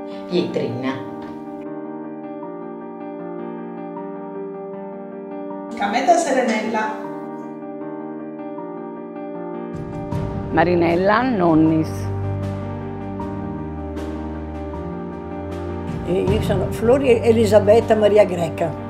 Pietrina. Cameta Serenella. Marinella Nonnis. Io sono Flori Elisabetta Maria Greca.